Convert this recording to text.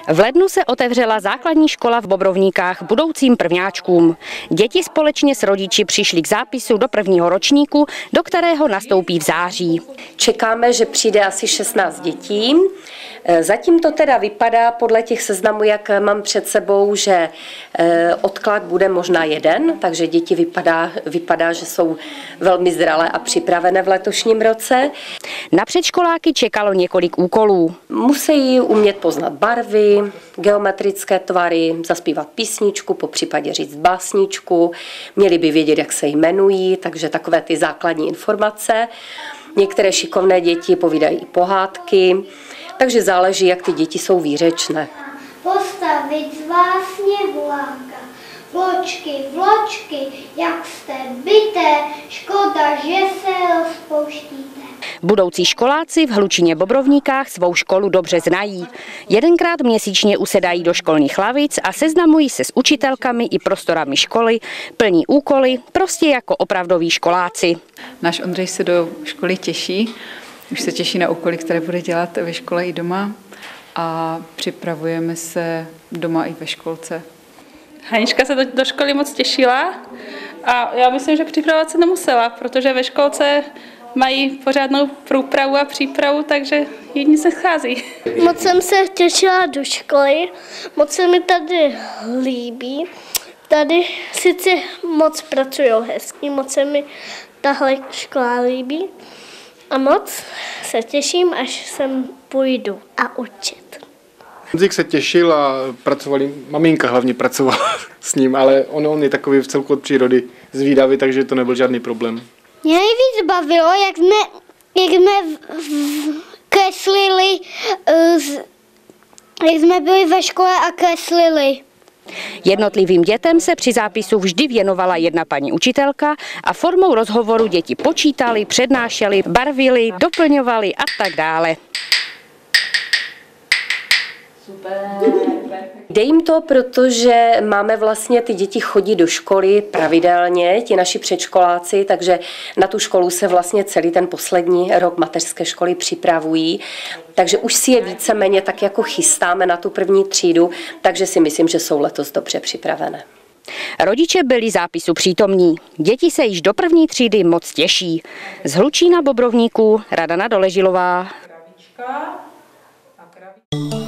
V lednu se otevřela základní škola v Bobrovníkách budoucím prvňáčkům. Děti společně s rodiči přišli k zápisu do prvního ročníku, do kterého nastoupí v září. Čekáme, že přijde asi 16 dětí. Zatím to teda vypadá podle těch seznamů, jak mám před sebou, že odklad bude možná jeden, takže děti vypadá, že jsou velmi zralé a připravené v letošním roce. Na předškoláky čekalo několik úkolů. Musí umět poznat barvy, geometrické tvary, zaspívat písničku, popřípadě říct básničku, měli by vědět, jak se jmenují, takže takové ty základní informace. Některé šikovné děti povídají i pohádky, takže záleží, jak ty děti jsou výřečné. Postavit z básně Vulánka. Vločky, jak jste bité, škoda, že se rozpouštíte. Budoucí školáci v Hlučíně Bobrovníkách svou školu dobře znají. Jedenkrát měsíčně usedají do školních lavic a seznamují se s učitelkami i prostorami školy, plní úkoly, prostě jako opravdoví školáci. Náš Ondřej se do školy těší, už se těší na úkoly, které bude dělat ve škole i doma a připravujeme se doma i ve školce. Hanička se do školy moc těšila a já myslím, že připravovat se nemusela, protože ve školce mají pořádnou průpravu a přípravu, takže jedni se schází. Moc jsem se těšila do školy, moc se mi tady líbí. Tady sice moc pracují hezky, moc se mi tahle škola líbí a moc se těším, až sem půjdu a učit. Honzik se těšil a maminka hlavně pracovala s ním, ale on je takový v celku od přírody zvídavý, takže to nebyl žádný problém. Mě nejvíc bavilo, jak jsme kreslili, jak jsme byli ve škole a kreslili. Jednotlivým dětem se při zápisu vždy věnovala jedna paní učitelka a formou rozhovoru děti počítali, přednášeli, barvili, doplňovali a tak dále. Jde jim to, protože máme vlastně ty děti chodí do školy pravidelně, ti naši předškoláci, takže na tu školu se vlastně celý ten poslední rok mateřské školy připravují. Takže už si je víceméně tak jako chystáme na tu první třídu, takže si myslím, že jsou letos dobře připravené. Rodiče byli zápisu přítomní. Děti se již do první třídy moc těší. Z Hlučína Bobrovníků Radana Doležilová.